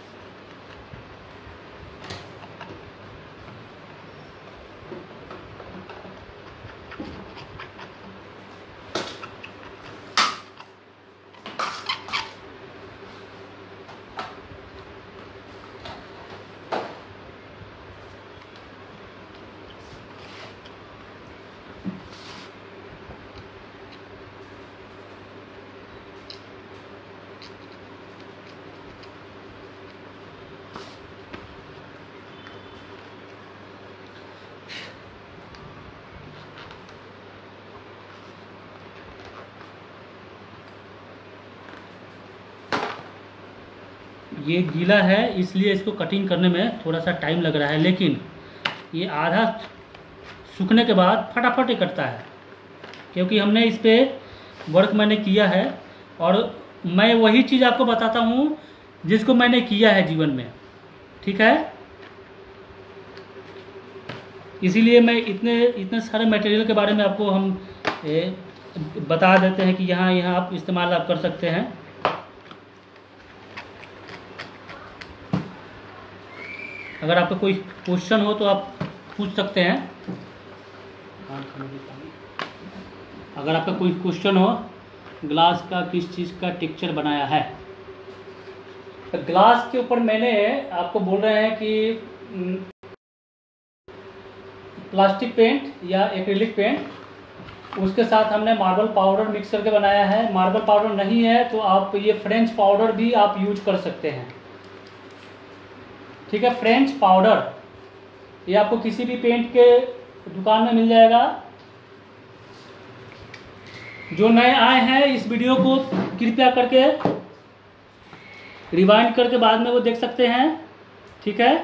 ये गीला है इसलिए इसको कटिंग करने में थोड़ा सा टाइम लग रहा है, लेकिन ये आधा सूखने के बाद फटाफट ही कटता है, क्योंकि हमने इस पर वर्क मैंने किया है और मैं वही चीज़ आपको बताता हूँ जिसको मैंने किया है जीवन में, ठीक है। इसीलिए मैं इतने इतने सारे मटेरियल के बारे में आपको हम ए, बता देते हैं कि यहाँ यहाँ आप इस्तेमाल आप कर सकते हैं। अगर आपका कोई क्वेश्चन हो तो आप पूछ सकते हैं। अगर आपका कोई क्वेश्चन हो, ग्लास का किस चीज़ का टेक्सचर बनाया है, तो ग्लास के ऊपर मैंने आपको बोल रहे हैं कि प्लास्टिक पेंट या एक्रिलिक पेंट, उसके साथ हमने मार्बल पाउडर मिक्स करके बनाया है। मार्बल पाउडर नहीं है तो आप ये फ्रेंच पाउडर भी आप यूज कर सकते हैं, ठीक है। फ्रेंच पाउडर ये आपको किसी भी पेंट के दुकान में मिल जाएगा। जो नए आए हैं इस वीडियो को कृपया करके रिवाइंड करके बाद में वो देख सकते हैं, ठीक है।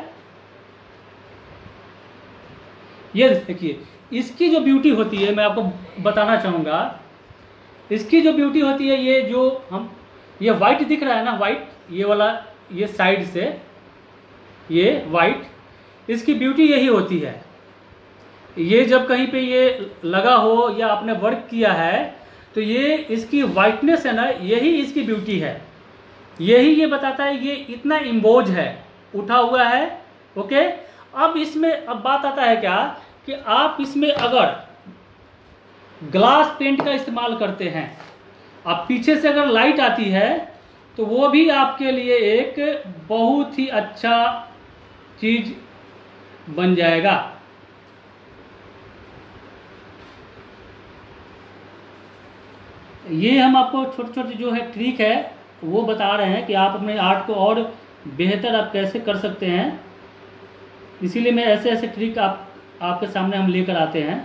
ये देखिए, इसकी जो ब्यूटी होती है मैं आपको बताना चाहूँगा। इसकी जो ब्यूटी होती है, ये जो हम ये वाइट दिख रहा है ना, वाइट ये वाला, ये साइड से ये वाइट, इसकी ब्यूटी यही होती है। ये जब कहीं पे ये लगा हो या आपने वर्क किया है तो ये इसकी वाइटनेस है ना, यही इसकी ब्यूटी है। यही ये बताता है ये इतना इम्बोज है, उठा हुआ है, ओके। अब इसमें अब बात आता है क्या कि आप इसमें अगर ग्लास पेंट का इस्तेमाल करते हैं, अब पीछे से अगर लाइट आती है तो वो भी आपके लिए एक बहुत ही अच्छा चीज बन जाएगा। ये हम आपको छोटे छोटे जो है ट्रिक है वो बता रहे हैं कि आप अपने आर्ट को और बेहतर आप कैसे कर सकते हैं। इसीलिए मैं ऐसे ऐसे ट्रिक आप आपके सामने हम लेकर आते हैं।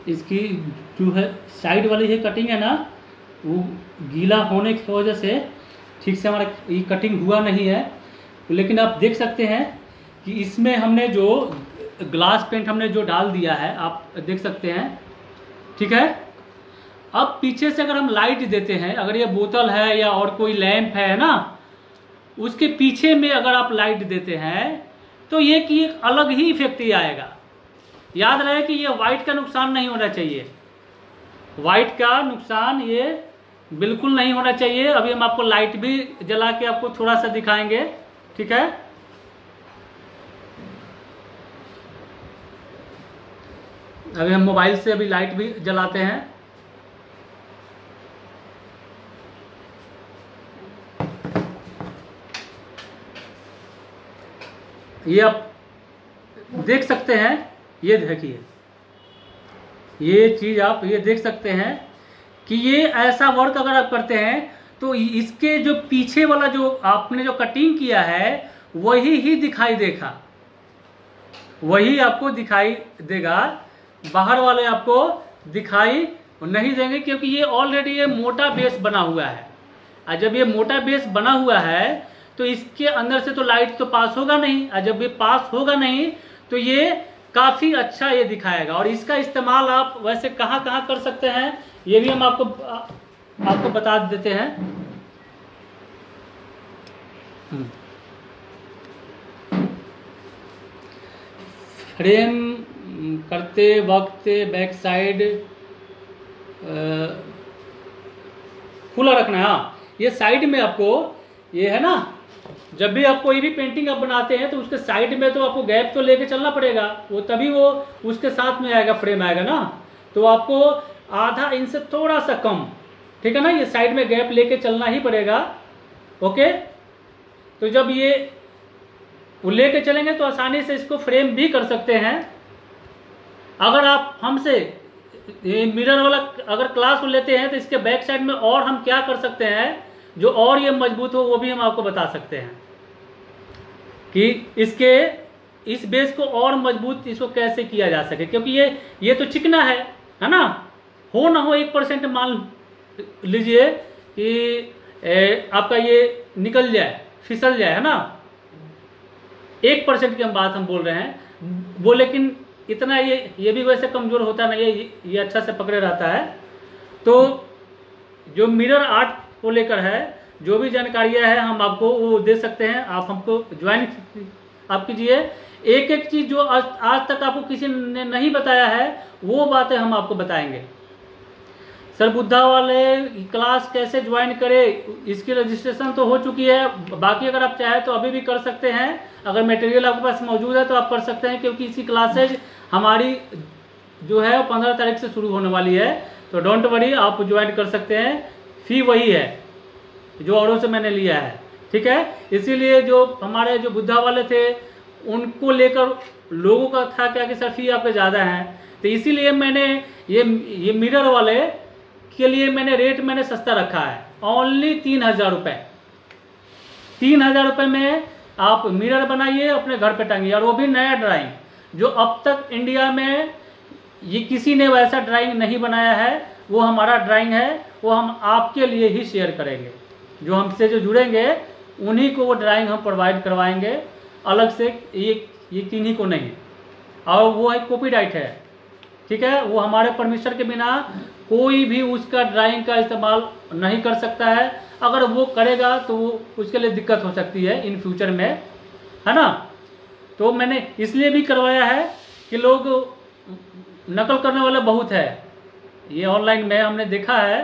इसकी जो है साइड वाली है कटिंग है ना, वो गीला होने की वजह से ठीक से हमारा ये कटिंग हुआ नहीं है। लेकिन आप देख सकते हैं कि इसमें हमने जो ग्लास पेंट हमने जो डाल दिया है, आप देख सकते हैं, ठीक है। अब पीछे से अगर हम लाइट देते हैं, अगर ये बोतल है या और कोई लैंप है ना, उसके पीछे में अगर आप लाइट देते हैं तो ये कि एक अलग ही इफेक्ट ही आएगा। याद रहे कि ये वाइट का नुकसान नहीं होना चाहिए, वाइट का नुकसान ये बिल्कुल नहीं होना चाहिए। अभी हम आपको लाइट भी जला के आपको थोड़ा सा दिखाएंगे, ठीक है। अभी हम मोबाइल से अभी लाइट भी जलाते हैं। ये आप देख सकते हैं, ये देखिए, ये चीज आप ये देख सकते हैं कि ये ऐसा वर्क अगर आप करते हैं तो इसके जो पीछे वाला जो आपने जो कटिंग किया है वही ही दिखाई देगा, वही आपको दिखाई देगा, बाहर वाले आपको दिखाई नहीं देंगे, क्योंकि ये ऑलरेडी ये मोटा बेस बना हुआ है। और जब ये मोटा बेस बना हुआ है तो इसके अंदर से तो लाइट तो पास होगा नहीं, और जब ये पास होगा नहीं तो ये काफ़ी अच्छा ये दिखाएगा। और इसका इस्तेमाल आप वैसे कहाँ कहाँ कर सकते हैं ये भी हम आपको आपको बता देते हैं। फ्रेम करते वक्त बैक साइड खुला रखना है। हाँ, ये साइड में आपको ये है ना, जब भी आप कोई भी पेंटिंग आप बनाते हैं तो उसके साइड में तो आपको गैप तो लेके चलना पड़ेगा, वो तभी वो उसके साथ में आएगा, फ्रेम आएगा ना। तो आपको आधा इंच से थोड़ा सा कम, ठीक है ना, ये साइड में गैप लेके चलना ही पड़ेगा। ओके, तो जब ये वो लेके चलेंगे तो आसानी से इसको फ्रेम भी कर सकते हैं। अगर आप हमसे ये मिरर वाला अगर क्लास लेते हैं तो इसके बैक साइड में और हम क्या कर सकते हैं जो और ये मजबूत हो, वो भी हम आपको बता सकते हैं कि इसके इस बेस को और मजबूत इसको कैसे किया जा सके। क्योंकि ये ये तो चिकना है है ना, हो ना हो एक परसेंट मान लीजिए कि ए, आपका ये निकल जाए, फिसल जाए, है ना, एक परसेंट की हम बात हम बोल रहे हैं वो, लेकिन इतना ये ये भी वैसे कमजोर होता नहीं है, ये, ये अच्छा से पकड़े रहता है। तो जो मिरर आर्ट को लेकर है जो भी जानकारियां है हम आपको वो दे सकते हैं, आप हमको ज्वाइन आप कीजिए। एक एक चीज जो आज, आज तक आपको किसी ने नहीं बताया है वो बातें हम आपको बताएंगे। सर बुद्धा वाले क्लास कैसे ज्वाइन करें, इसकी रजिस्ट्रेशन तो हो चुकी है, बाकी अगर आप चाहें तो अभी भी कर सकते हैं। अगर मटेरियल आपके पास मौजूद है तो आप कर सकते हैं, क्योंकि इसी क्लासेज हमारी जो है पंद्रह तारीख से शुरू होने वाली है। तो डोंट वरी, आप ज्वाइन कर सकते हैं। फी वही है जो औरों से मैंने लिया है, ठीक है। इसीलिए जो हमारे जो बुद्धा वाले थे उनको लेकर लोगों का था क्या कि सर फी आपके ज़्यादा है, तो इसीलिए मैंने ये ये मिरर वाले के लिए मैंने रेट मैंने सस्ता रखा है, ओनली तीन हजार रुपये। तीन हजार रुपये में आप मिरर बनाइए, अपने घर पे टांगिए, और वो भी नया ड्राइंग जो अब तक इंडिया में ये किसी ने वैसा ड्राइंग नहीं बनाया है, वो हमारा ड्राइंग है, वो हम आपके लिए ही शेयर करेंगे। जो हमसे जो जुड़ेंगे उन्हीं को वो ड्राइंग हम प्रोवाइड करवाएंगे, अलग से ये ये किन्हीं को नहीं। और वो एक कॉपीराइट है, ठीक है, वो हमारे परमिशन के बिना कोई भी उसका ड्राइंग का इस्तेमाल नहीं कर सकता है। अगर वो करेगा तो वो उसके लिए दिक्कत हो सकती है इन फ्यूचर में, है ना। तो मैंने इसलिए भी करवाया है कि लोग नकल करने वाले बहुत है, ये ऑनलाइन में हमने देखा है।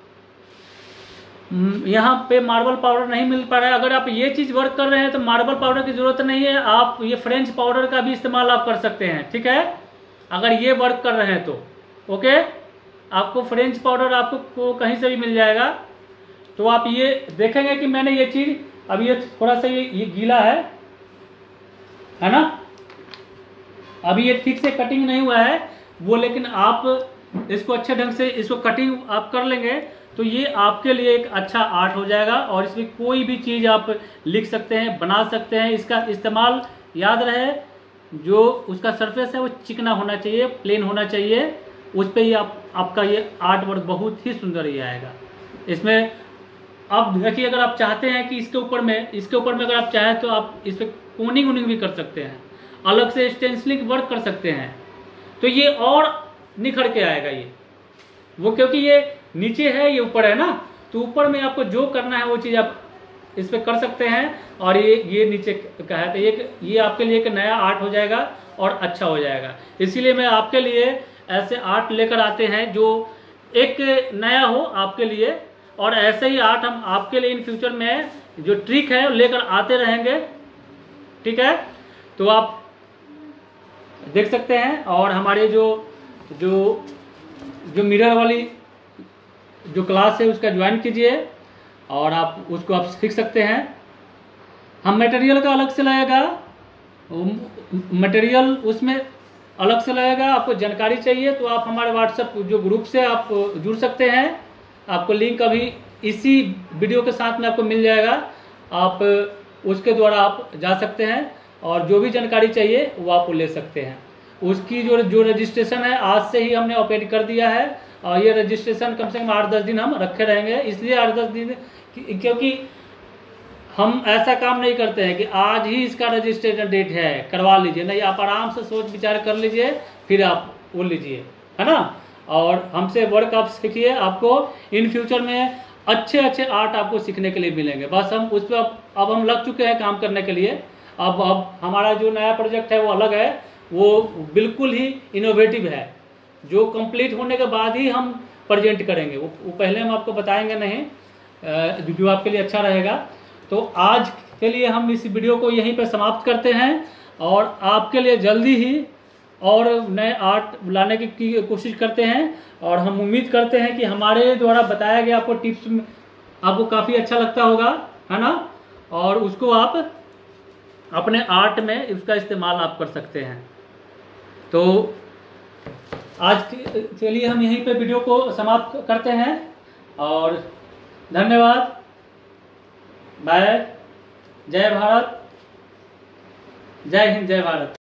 यहाँ पे मार्बल पाउडर नहीं मिल पा रहा है। अगर आप ये चीज़ वर्क कर रहे हैं तो मार्बल पाउडर की ज़रूरत नहीं है, आप ये फ्रेंच पाउडर का भी इस्तेमाल आप कर सकते हैं, ठीक है, अगर ये वर्क कर रहे हैं तो। ओके, आपको फ्रेंच पाउडर आपको को कहीं से भी मिल जाएगा। तो आप ये देखेंगे कि मैंने ये चीज़, अब ये थोड़ा सा ये ये गीला है है ना, अभी ये ठीक से कटिंग नहीं हुआ है वो, लेकिन आप इसको अच्छे ढंग से इसको कटिंग आप कर लेंगे तो ये आपके लिए एक अच्छा आर्ट हो जाएगा। और इसमें कोई भी चीज़ आप लिख सकते हैं, बना सकते हैं। इसका इस्तेमाल याद रहे, जो उसका सरफेस है वो चिकना होना चाहिए, प्लेन होना चाहिए, उस पर ही आप आपका ये आर्ट वर्क बहुत ही सुंदर ही आएगा। इसमें अब देखिए, अगर आप चाहते हैं कि इसके ऊपर में इसके ऊपर में अगर आप चाहें तो आप इस पर कोनिंग वोनिंग भी कर सकते हैं, अलग से स्टेंसिलिंग वर्क कर सकते हैं, तो ये और निखर के आएगा ये वो, क्योंकि ये नीचे है ये ऊपर है ना, तो ऊपर में आपको जो करना है वो चीज़ आप इस पर कर सकते हैं। और ये ये नीचे का है, तो ये ये आपके लिए एक नया आर्ट हो जाएगा और अच्छा हो जाएगा। इसीलिए मैं आपके लिए ऐसे आर्ट लेकर आते हैं जो एक नया हो आपके लिए, और ऐसे ही आर्ट हम आपके लिए इन फ्यूचर में जो ट्रिक है लेकर आते रहेंगे। ठीक है, तो आप देख सकते हैं। और हमारे जो जो जो मिरर वाली जो क्लास है उसका ज्वाइन कीजिए और आप उसको आप सीख सकते हैं। हम मटेरियल का अलग से लगेगा, मटेरियल उसमें अलग से लगेगा। आपको जानकारी चाहिए तो आप हमारे व्हाट्सएप जो ग्रुप से आप जुड़ सकते हैं, आपको लिंक अभी इसी वीडियो के साथ में आपको मिल जाएगा, आप उसके द्वारा आप जा सकते हैं और जो भी जानकारी चाहिए वो आप ले सकते हैं। उसकी जो जो रजिस्ट्रेशन है आज से ही हमने ओपन कर दिया है और ये रजिस्ट्रेशन कम से कम आठ दस दिन हम रखे रहेंगे। इसलिए आठ दस दिन क्योंकि हम ऐसा काम नहीं करते हैं कि आज ही इसका रजिस्ट्रेशन डेट है करवा लीजिए, नहीं, आप आराम से सोच विचार कर लीजिए फिर आप वो लीजिए, है ना। और हमसे वर्क आप सीखिए, आपको इन फ्यूचर में अच्छे अच्छे आर्ट आपको सीखने के लिए मिलेंगे। बस हम उस पर अब, अब हम लग चुके हैं काम करने के लिए। अब अब हमारा जो नया प्रोजेक्ट है वो अलग है, वो बिल्कुल ही इनोवेटिव है, जो कंप्लीट होने के बाद ही हम प्रेजेंट करेंगे, वो, वो पहले हम आपको बताएंगे नहीं, जो आपके लिए अच्छा रहेगा। तो आज के लिए हम इस वीडियो को यहीं पे समाप्त करते हैं और आपके लिए जल्दी ही और नए आर्ट लाने की, की कोशिश करते हैं। और हम उम्मीद करते हैं कि हमारे द्वारा बताया गया आपको टिप्स आपको काफ़ी अच्छा लगता होगा, है ना, और उसको आप अपने आर्ट में उसका इस्तेमाल आप कर सकते हैं। तो आज के लिए हम यहीं पे वीडियो को समाप्त करते हैं और धन्यवाद। बाय, जय भारत, जय हिंद, जय भारत।